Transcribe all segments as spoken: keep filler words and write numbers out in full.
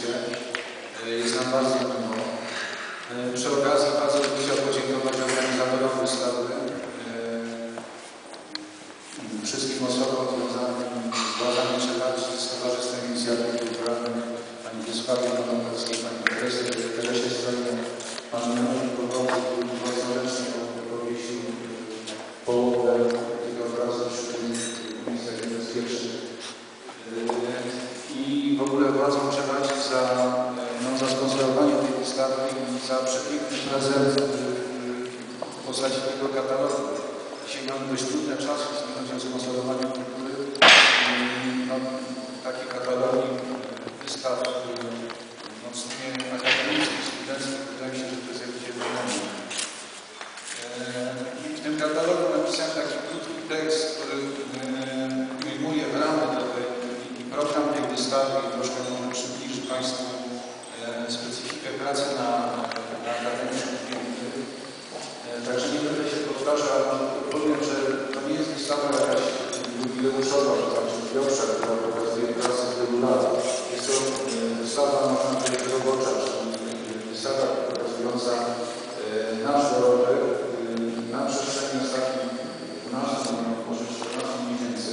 się. Jest nam bardzo miło. Przy okazji bardzo bym chciał podziękować organizatorom wystawy, wszystkim osobom związanym z władzami Czeladzi, z Towarzystwem Inicjatyw Kulturalnych, pani Wiesławie Konopelskiej, pani Teresie Stronie, panu Janowi Bogowi, który bardzo ręcznie opowiedział połowę tych obrazów przy tym miejscach niebezpiecznych. I w ogóle władzom Czeladzi za, no, za sponsorowanie tej wystawy i za przepiękny prezent w postaci tego katalogu. Dzisiaj mamy dość trudne czasy, jeśli chodzi o sponsorowanie kultury. No, takie katalogi wystaw no, w sumie akademickich, studenckich, wydaje mi się, że to jest jakiś fenomen. W tym katalogu napisałem taki krótki tekst, który ujmuje w ramy i program tej wystawy i troszkę może przybliży Państwu specyfikę pracy na, na akademicznych pięknych. Także nie będę się powtarzał, powiem, że to nie jest wystawa jakaś jubileuszowa, czy tam zbiorcza, która pokazuje pracę z wielu lat. Jest to wystawa, można powiedzieć, robocza, czyli wystawa pokazująca nasz dorobek na przestrzeni ostatnich dwunastu, może czternastu miesięcy.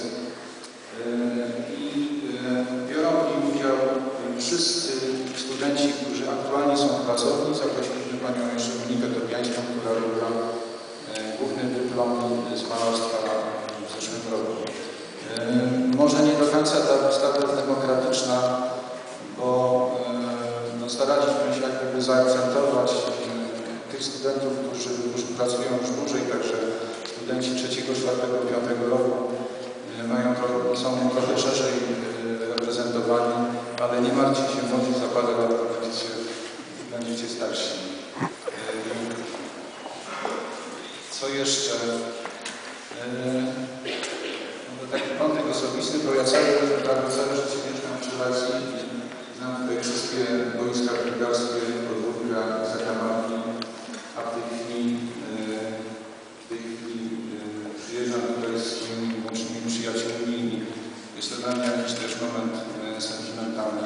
I biorą w nim udział wszyscy studenci, którzy aktualnie są w pracowni. Zaprosiliśmy panią jeszcze Monikę Tobiańską, która robiła główny dyplom z malarstwa w zeszłym roku. Może nie do końca ta wystawa jest demokratyczna, bo no, staraliśmy się jak gdyby zaakcentować tych studentów, którzy, którzy pracują już dłużej, także studenci trzeciego, czwartego, piątego roku mają to, są trochę szerzej reprezentowani, ale nie martwcie się, młodzi za parę lat będziecie, będziecie starsi. Co jeszcze? No, taki wątek osobisty, bo ja cały, prawie całe życie mieszkam w Czelacji. Znam tutaj wszystkie boiska piłkarskie, podwórka, zakamarki, a w tej chwili, w tej chwili przyjeżdżam tutaj z swoimi łącznymi przyjaciółmi i jest to dla mnie jakiś też moment sentymentalny.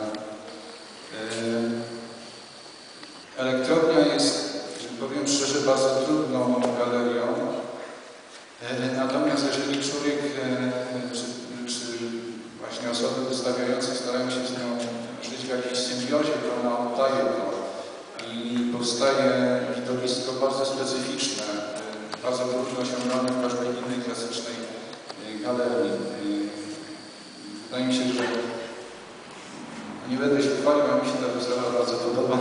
Elektrownia jest, powiem szczerze, bardzo trudną galerią. Natomiast jeżeli człowiek, czy, czy właśnie osoby wystawiające starają się z nią żyć w jakiejś symbiozie, to ona oddaje to i powstaje widowisko bardzo specyficzne, bardzo trudno osiągane w każdej innej klasycznej galerii. Wydaje mi się, że nie będę się chwalił, a mi się ta wystawa bardzo podoba.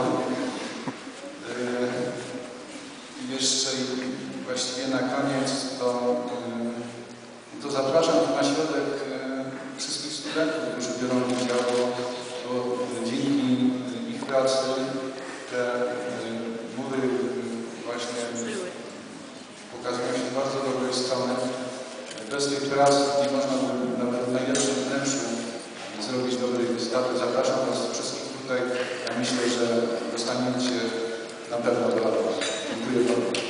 Jeszcze właściwie na koniec to, to zapraszam na środek wszystkich studentów, którzy biorą udział, bo, bo dzięki ich pracy te mury właśnie pokazują się z bardzo dobrej strony. Bez tej pracy nie można by nawet w najlepszym wnętrzu zrobić dobrej wystawy. Zapraszam Was wszystkich tutaj. Ja myślę, że dostaniecie na pewno do. Dziękuję bardzo.